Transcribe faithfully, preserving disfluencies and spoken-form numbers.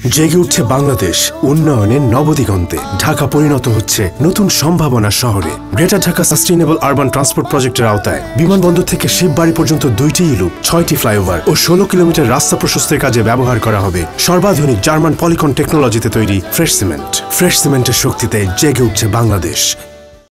জেগে উঠছে বাংলাদেশ উন্নয়নের নবদিগন্তে। ঢাকা পরিণত হচ্ছে নতুন সম্ভাবনার শহরে। Greater Dhaka sustainable urban transport প্রজেক্টের আওতায় বিমানবন্দর থেকে শিববাড়ি পর্যন্ত দুইটি লুপ, ছয়টি ফ্লাইওভার ও ষোলো কিলোমিটার রাস্তা প্রশস্তের কাজে ব্যবহার করা হবে সর্বাধুনিক জার্মান পলিকন টেকনোলজিতে তৈরি ফ্রেশ সিমেন্ট। ফ্রেশ সিমেন্টের শক্তিতে জেগে উঠছে বাংলাদেশ।